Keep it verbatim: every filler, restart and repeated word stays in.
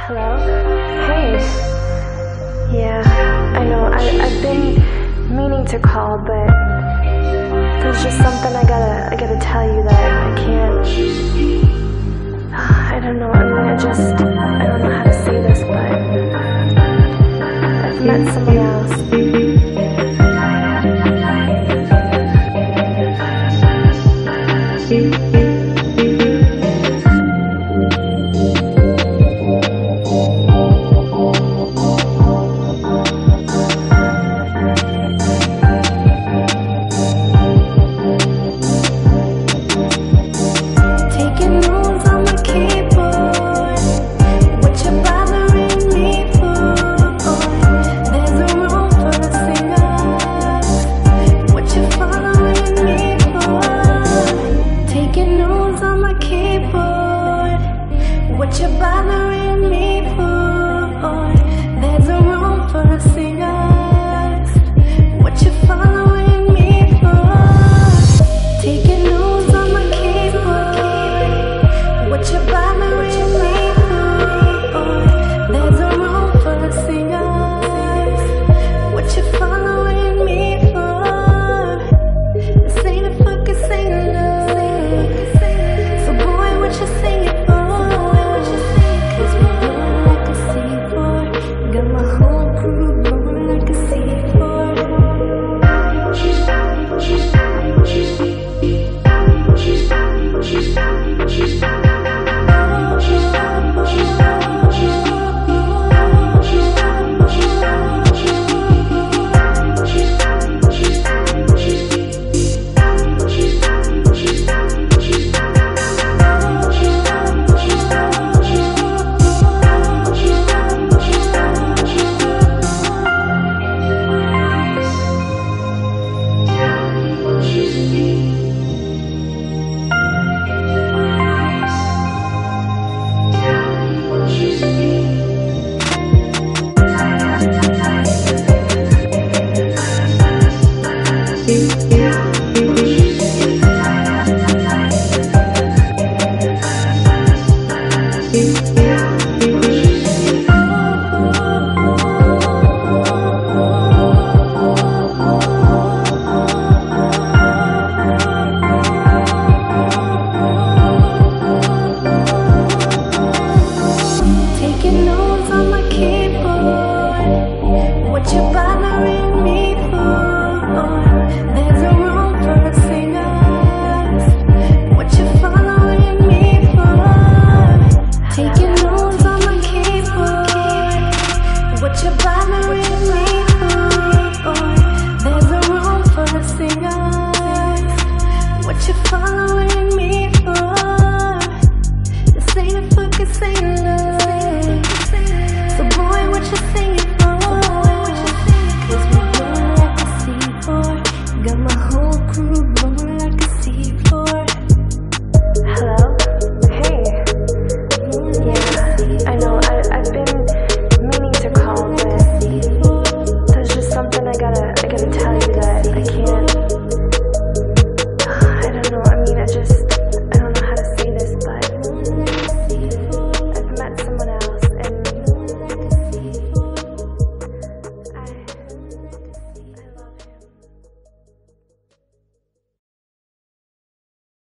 Hello? Hey. Yeah, I know. I, I've been meaning to call, but there's just something I gotta, I gotta tell you that I can't. I don't know. I mean, I just, I don't know how to say this, but I've met someone